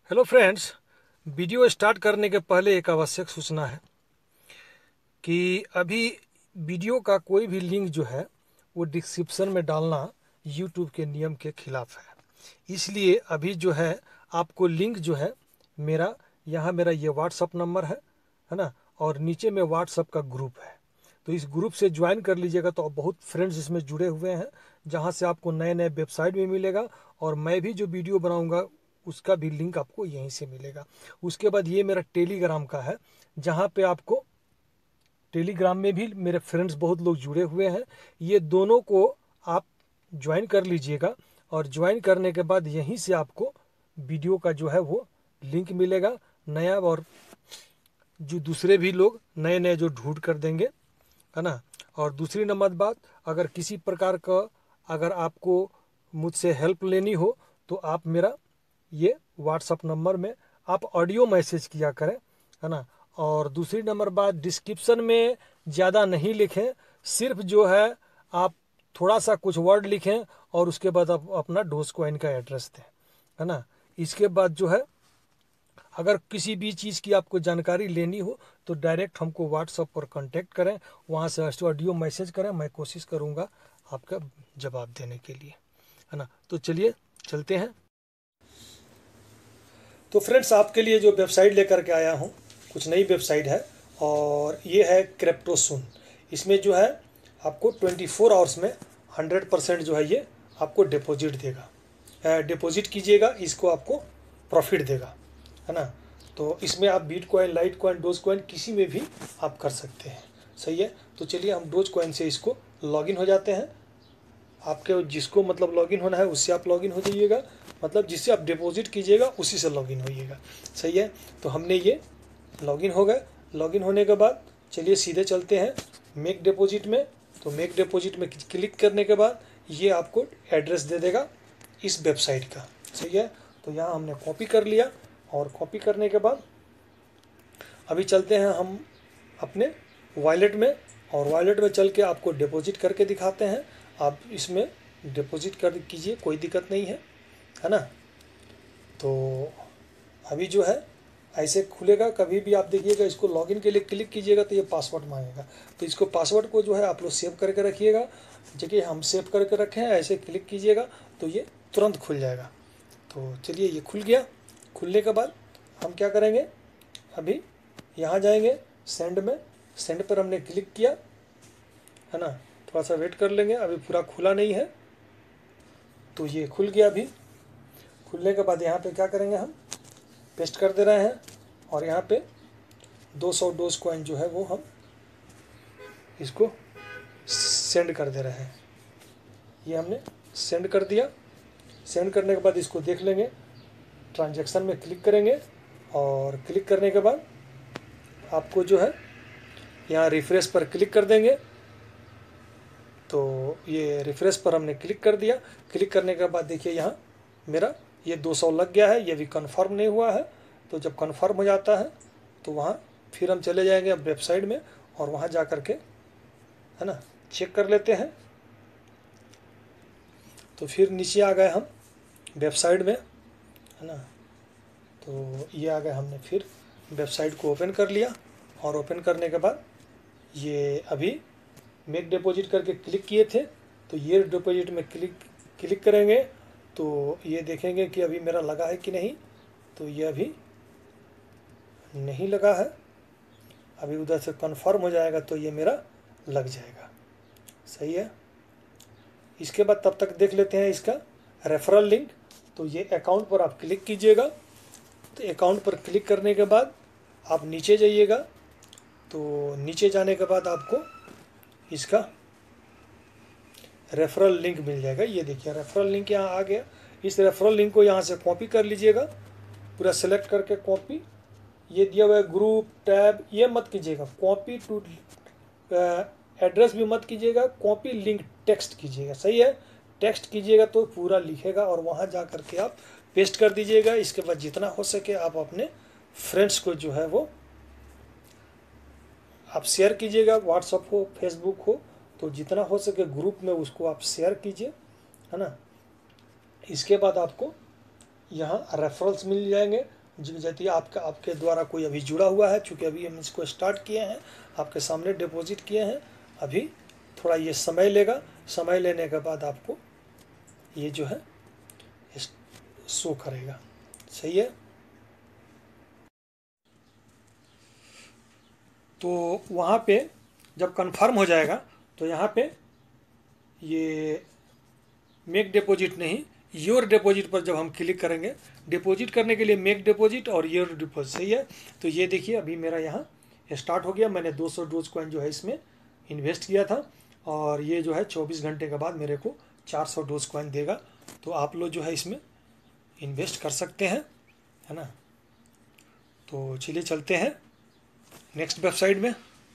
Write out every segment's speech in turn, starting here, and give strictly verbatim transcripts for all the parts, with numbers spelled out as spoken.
Hello friends. Video start करने के पहले एक आवश्यक सूचना है कि अभी वीडियो का कोई भी लिंक जो है वो डिस्क्रिप्शन में डालना यूट्यूब के नियम के खिलाफ है। इसलिए अभी जो है आपको लिंक जो है मेरा यहाँ मेरा ये व्हाट्सअप नंबर है है ना, और नीचे में व्हाट्सअप का ग्रुप है। तो इस ग्रुप से ज्वाइन कर लीजिएगा। तो बहुत फ्रेंड्स इसमें जुड़े हुए हैं जहाँ से आपको नए नए वेबसाइट भी मिलेगा, और मैं भी जो वीडियो बनाऊंगा उसका भी लिंक आपको यहीं से मिलेगा। उसके बाद ये मेरा टेलीग्राम का है, जहाँ पे आपको टेलीग्राम में भी मेरे फ्रेंड्स बहुत लोग जुड़े हुए हैं। ये दोनों को आप ज्वाइन कर लीजिएगा, और ज्वाइन करने के बाद यहीं से आपको वीडियो का जो है वो लिंक मिलेगा नया, और जो दूसरे भी लोग नए नए जो ढूंढ कर देंगे, है ना। और दूसरी नंबर बात, अगर किसी प्रकार का अगर आपको मुझसे हेल्प लेनी हो तो आप मेरा ये व्हाट्सअप नंबर में आप ऑडियो मैसेज किया करें, है ना। और दूसरी नंबर बात, डिस्क्रिप्शन में ज़्यादा नहीं लिखें, सिर्फ जो है आप थोड़ा सा कुछ वर्ड लिखें और उसके बाद आप अपना डोज कॉइन का एड्रेस दें, है ना। इसके बाद जो है अगर किसी भी चीज़ की आपको जानकारी लेनी हो तो डायरेक्ट हमको व्हाट्सएप पर कांटेक्ट करें, वहाँ से ऑडियो मैसेज करें, मैं कोशिश करूँगा आपका जवाब देने के लिए, है ना। तो चलिए चलते हैं। तो फ्रेंड्स, आपके लिए जो वेबसाइट लेकर के आया हूँ कुछ नई वेबसाइट है, और ये है क्रिप्टोसुन। इसमें जो है आपको ट्वेंटी फोर आवर्स में हंड्रेड परसेंट जो है ये आपको डिपॉजिट देगा। डिपॉजिट कीजिएगा, इसको आपको प्रॉफिट देगा, है ना। तो इसमें आप bitcoin, litecoin, dogecoin किसी में भी आप कर सकते हैं। सही है। तो चलिए हम डोज कॉइन से इसको लॉगिन हो जाते हैं। आपके जिसको मतलब लॉगिन होना है उससे आप लॉगिन हो जाइएगा, मतलब जिससे आप डिपॉजिट कीजिएगा उसी से लॉगिन होइएगा। सही है। तो हमने ये लॉगिन हो गए। लॉगिन होने के बाद चलिए सीधे चलते हैं मेक डिपॉजिट में। तो मेक डिपॉजिट में क्लिक करने के बाद ये आपको एड्रेस दे देगा इस वेबसाइट का। सही है। तो यहाँ हमने कॉपी कर लिया, और कॉपी करने के बाद अभी चलते हैं हम अपने वॉलेट में, और वॉलेट में चल के आपको डिपॉजिट करके दिखाते हैं। आप इसमें डिपॉजिट कर कीजिए, कोई दिक्कत नहीं है, है ना। तो अभी जो है ऐसे खुलेगा। कभी भी आप देखिएगा, इसको लॉगिन के लिए क्लिक कीजिएगा तो ये पासवर्ड मांगेगा। तो इसको पासवर्ड को जो है आप लोग सेव करके रखिएगा। जगह हम सेव करके रखे हैं, ऐसे क्लिक कीजिएगा तो ये तुरंत खुल जाएगा। तो चलिए ये खुल गया। खुलने के बाद हम क्या करेंगे, अभी यहाँ जाएंगे सेंड में। सेंड पर हमने क्लिक किया, है ना। थोड़ा सा वेट कर लेंगे, अभी पूरा खुला नहीं है। तो ये खुल गया। अभी खुलने के बाद यहाँ पे क्या करेंगे, हम पेस्ट कर दे रहे हैं, और यहाँ पे दो सौ डोज कॉइन जो है वो हम इसको सेंड कर दे रहे हैं। ये हमने सेंड कर दिया। सेंड करने के बाद इसको देख लेंगे, ट्रांजैक्शन में क्लिक करेंगे, और क्लिक करने के बाद आपको जो है यहाँ रिफ्रेश पर क्लिक कर देंगे। तो ये रिफ्रेश पर हमने क्लिक कर दिया। क्लिक करने के बाद देखिए यहाँ मेरा ये दो सौ लग गया है, ये भी कंफर्म नहीं हुआ है। तो जब कंफर्म हो जाता है तो वहाँ फिर हम चले जाएंगे वेबसाइट में, और वहाँ जा कर के, है ना, चेक कर लेते हैं। तो फिर नीचे आ गए हम वेबसाइट में, है ना। तो ये आ गए, हमने फिर वेबसाइट को ओपन कर लिया, और ओपन करने के बाद ये अभी मेक डिपॉजिट करके क्लिक किए थे। तो ये डिपॉजिट में क्लिक क्लिक करेंगे तो ये देखेंगे कि अभी मेरा लगा है कि नहीं। तो ये अभी नहीं लगा है, अभी उधर से कंफर्म हो जाएगा तो ये मेरा लग जाएगा। सही है। इसके बाद तब तक देख लेते हैं इसका रेफरल लिंक। तो ये अकाउंट पर आप क्लिक कीजिएगा। तो अकाउंट पर क्लिक करने के बाद आप नीचे जाइएगा। तो नीचे जाने के बाद आपको इसका रेफरल लिंक मिल जाएगा। ये देखिए रेफरल लिंक यहाँ आ गया। इस रेफरल लिंक को यहाँ से कॉपी कर लीजिएगा, पूरा सेलेक्ट करके कॉपी। ये दिया हुआ है ग्रुप टैब, ये मत कीजिएगा। कॉपी टू एड्रेस भी मत कीजिएगा, कॉपी लिंक टेक्स्ट कीजिएगा। सही है। टेक्स्ट कीजिएगा तो पूरा लिखेगा, और वहाँ जा करके आप पेस्ट कर दीजिएगा। इसके बाद जितना हो सके आप अपने फ्रेंड्स को जो है वो आप शेयर कीजिएगा। व्हाट्सअप हो, फेसबुक हो, तो जितना हो सके ग्रुप में उसको आप शेयर कीजिए, है ना। इसके बाद आपको यहाँ रेफरल्स मिल जाएंगे। यदि आपका आपके द्वारा कोई अभी जुड़ा हुआ है, चूँकि अभी हम इसको स्टार्ट किए हैं, आपके सामने डिपॉजिट किए हैं, अभी थोड़ा ये समय लेगा। समय लेने के बाद आपको ये जो है शो करेगा। सही है। तो वहाँ पे जब कंफर्म हो जाएगा तो यहाँ पे ये मेक डिपॉजिट नहीं, योर डिपॉजिट पर जब हम क्लिक करेंगे, डिपॉजिट करने के लिए मेक डिपॉजिट और योर डिपॉजिट। सही है। तो ये देखिए अभी मेरा यहाँ स्टार्ट हो गया। मैंने दो सौ डोज कॉइन जो है इसमें इन्वेस्ट किया था और ये जो है चौबीस घंटे के बाद मेरे को चार सौ डोज कॉइन देगा। तो आप लोग जो है इसमें इन्वेस्ट कर सकते हैं, है ना। तो चलिए चलते हैं नेक्स्ट वेबसाइट में।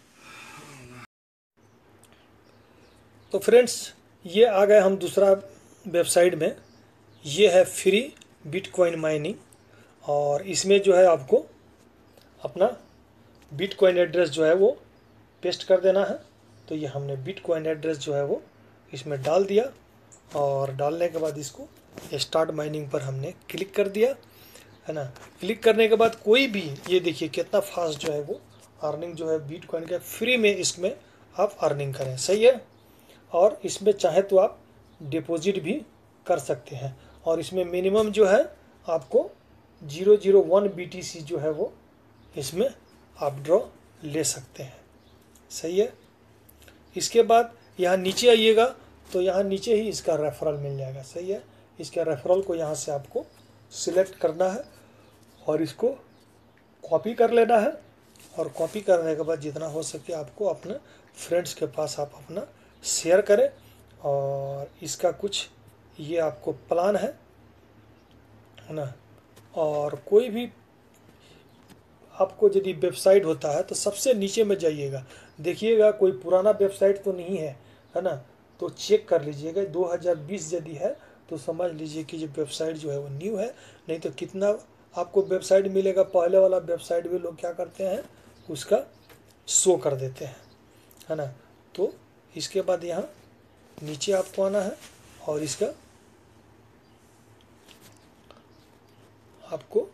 तो फ्रेंड्स ये आ गए हम दूसरा वेबसाइट में। ये है फ्री बिटकॉइन माइनिंग और इसमें जो है आपको अपना बिटकॉइन एड्रेस जो है वो पेस्ट कर देना है। तो ये हमने बिटकॉइन एड्रेस जो है वो इसमें डाल दिया और डालने के बाद इसको स्टार्ट माइनिंग पर हमने क्लिक कर दिया, है ना। क्लिक करने के बाद कोई भी, ये देखिए कितना फास्ट जो है वो अर्निंग जो है बिटकॉइन का फ्री में इसमें आप अर्निंग करें। सही है। और इसमें चाहे तो आप डिपॉजिट भी कर सकते हैं और इसमें मिनिमम जो है आपको ज़ीरो ज़ीरो वन बीटीसी जो है वो इसमें आप ड्रॉ ले सकते हैं। सही है। इसके बाद यहाँ नीचे आइएगा तो यहाँ नीचे ही इसका रेफरल मिल जाएगा। सही है। इसके रेफरल को यहाँ से आपको सिलेक्ट करना है और इसको कॉपी कर लेना है और कॉपी करने के बाद जितना हो सके आपको अपने फ्रेंड्स के पास आप अपना शेयर करें। और इसका कुछ ये आपको प्लान है, है ना। और कोई भी आपको यदि वेबसाइट होता है तो सबसे नीचे में जाइएगा, देखिएगा कोई पुराना वेबसाइट तो नहीं है, है ना। तो चेक कर लीजिएगा। दो हज़ार बीस यदि है तो समझ लीजिए कि ये वेबसाइट जो है वो न्यू है। नहीं तो कितना आपको वेबसाइट मिलेगा, पहले वाला वेबसाइट भी लोग क्या करते हैं उसका शो कर देते हैं, है ना। तो इसके बाद यहाँ नीचे आपको आना है और इसका आपको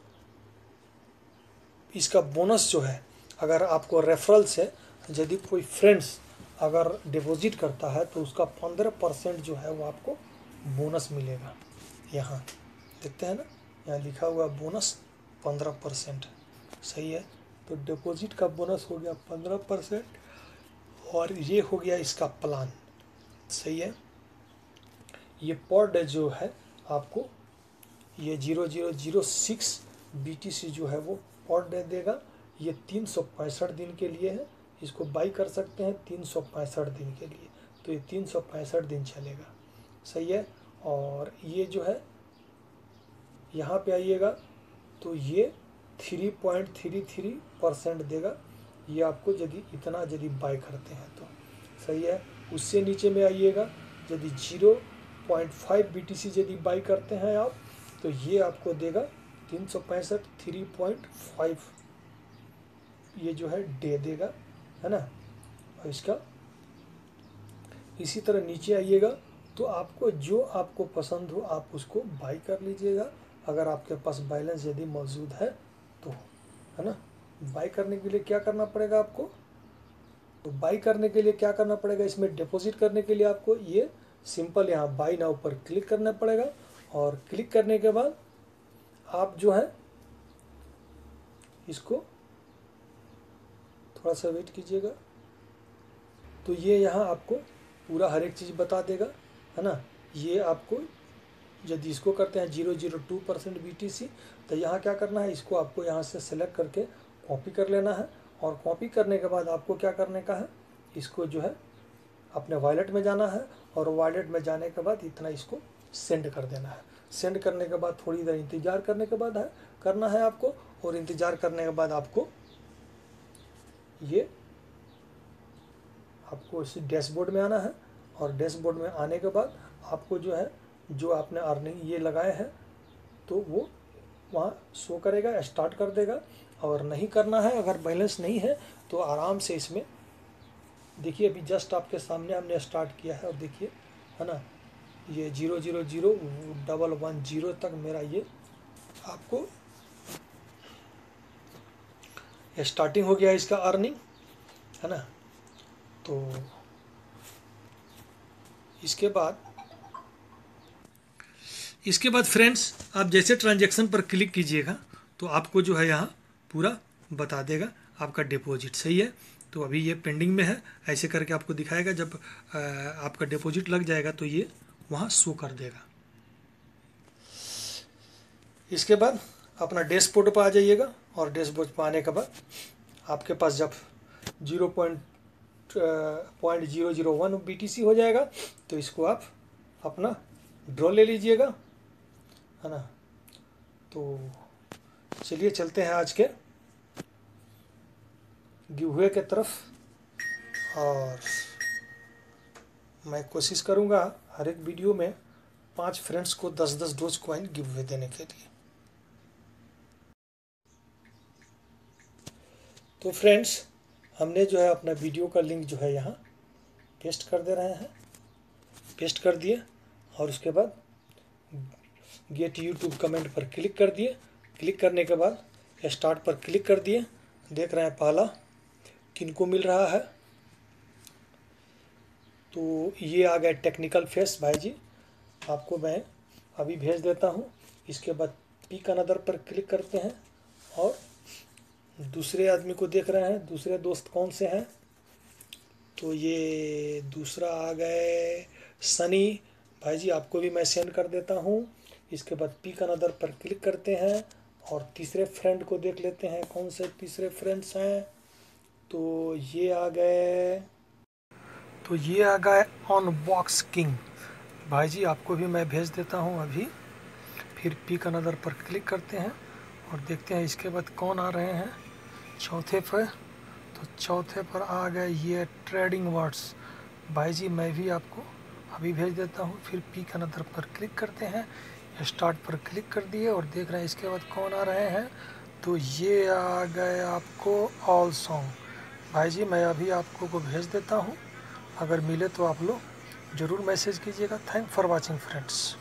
इसका बोनस जो है, अगर आपको रेफरल से यदि कोई फ्रेंड्स अगर डिपॉजिट करता है तो उसका पंद्रह परसेंट जो है वो आपको बोनस मिलेगा। यहाँ देखते हैं ना, यहाँ लिखा हुआ बोनस पंद्रह परसेंट। सही है। तो डिपॉजिट का बोनस हो गया पंद्रह परसेंट और ये हो गया इसका प्लान। सही है। ये पर डे जो है आपको ये zero zero zero six B T C जो है वो पर डे देगा। ये तीन सौ पैंसठ दिन के लिए है। इसको बाई कर सकते हैं तीन सौ पैंसठ दिन के लिए। तो ये तीन सौ पैंसठ दिन चलेगा। सही है। और ये जो है यहाँ पे आइएगा तो ये three point three three percent देगा। ये आपको यदि इतना यदि बाई करते हैं तो। सही है। उससे नीचे में आइएगा, यदि zero point five B T C यदि बाई करते हैं आप तो ये आपको देगा तीन सौ पैंसठ थ्री पॉइंट फाइव ये जो है डे देगा, है ना। और इसका इसी तरह नीचे आइएगा तो आपको जो आपको पसंद हो आप उसको बाई कर लीजिएगा, अगर आपके पास बैलेंस यदि मौजूद है तो, है ना। बाई करने के लिए क्या करना पड़ेगा आपको, तो बाई करने के लिए क्या करना पड़ेगा, इसमें डिपॉजिट करने के लिए आपको ये सिंपल यहाँ बाई नाउ पर क्लिक करना पड़ेगा। और क्लिक करने के बाद आप जो है इसको थोड़ा सा वेट कीजिएगा तो ये यहाँ आपको पूरा हर एक चीज़ बता देगा, है ना। ये आपको यदि इसको करते हैं zero zero two percent B T C तो यहाँ क्या करना है, इसको आपको यहाँ से सेलेक्ट करके कॉपी कर लेना है। और कॉपी करने के बाद आपको क्या करने का है, इसको जो है अपने वॉलेट में जाना है और वॉलेट में जाने के बाद इतना इसको सेंड कर देना है। सेंड करने के बाद थोड़ी देर इंतज़ार करने के बाद है करना है आपको। और इंतज़ार करने के बाद आपको ये आपको इसी डैशबोर्ड में आना है और डैशबोर्ड में आने के बाद आपको जो है जो आपने अर्निंग ये लगाए हैं तो वो वहाँ शो करेगा, स्टार्ट कर देगा। और नहीं करना है, अगर बैलेंस नहीं है तो आराम से इसमें देखिए अभी जस्ट आपके सामने हमने स्टार्ट किया है और देखिए, है ना, ये zero zero zero double one zero तक मेरा ये आपको स्टार्टिंग हो गया इसका अर्निंग, है ना। तो इसके बाद इसके बाद फ्रेंड्स आप जैसे ट्रांजैक्शन पर क्लिक कीजिएगा तो आपको जो है यहाँ पूरा बता देगा आपका डिपॉजिट सही है। तो अभी ये पेंडिंग में है, ऐसे करके आपको दिखाएगा। जब आपका डिपॉजिट लग जाएगा तो ये वहाँ शो कर देगा। इसके बाद अपना डैशबोर्ड पर आ जाइएगा और डैशबोर्ड पर आने के बाद आपके पास जब zero point point zero zero one B T C हो जाएगा तो इसको आप अपना ड्रॉ ले लीजिएगा, है ना। तो चलिए चलते हैं आज के गिवअवे के तरफ। और मैं कोशिश करूंगा हर एक वीडियो में पांच फ्रेंड्स को दस दस डोज कॉइन गिवअवे देने के लिए। तो फ्रेंड्स हमने जो है अपना वीडियो का लिंक जो है यहाँ पेस्ट कर दे रहे हैं, पेस्ट कर दिए और उसके बाद गेट यूट्यूब कमेंट पर क्लिक कर दिए। क्लिक करने के बाद स्टार्ट पर क्लिक कर दिए। देख रहे हैं पहला किनको मिल रहा है। तो ये आ गया टेक्निकल फेस भाई जी, आपको मैं अभी भेज देता हूँ। इसके बाद पिक अनदर पर क्लिक करते हैं और दूसरे आदमी को देख रहे हैं, दूसरे दोस्त कौन से हैं। तो ये दूसरा आ गए सनी भाई जी, आपको भी मैं सेंड कर देता हूँ। इसके बाद पिक अनदर पर क्लिक करते हैं और तीसरे फ्रेंड को देख लेते हैं कौन से तीसरे फ्रेंड्स हैं। तो ये आ गए तो ये आ गए अनबॉक्स किंग भाई जी, आपको भी मैं भेज देता हूँ अभी। फिर पिक अनदर पर क्लिक करते हैं और देखते हैं इसके बाद कौन आ रहे हैं चौथे पर। तो चौथे पर आ गए ये ट्रेडिंग वर्ड्स भाई जी, मैं भी आपको अभी भेज देता हूँ। फिर पिक अनदर पर क्लिक करते हैं, स्टार्ट पर क्लिक कर दिए और देख रहे हैं इसके बाद कौन आ रहे हैं। तो ये आ गए आपको ऑल सॉन्ग भाई जी, मैं अभी आपको को भेज देता हूँ। अगर मिले तो आप लोग ज़रूर मैसेज कीजिएगा। Thank for watching friends.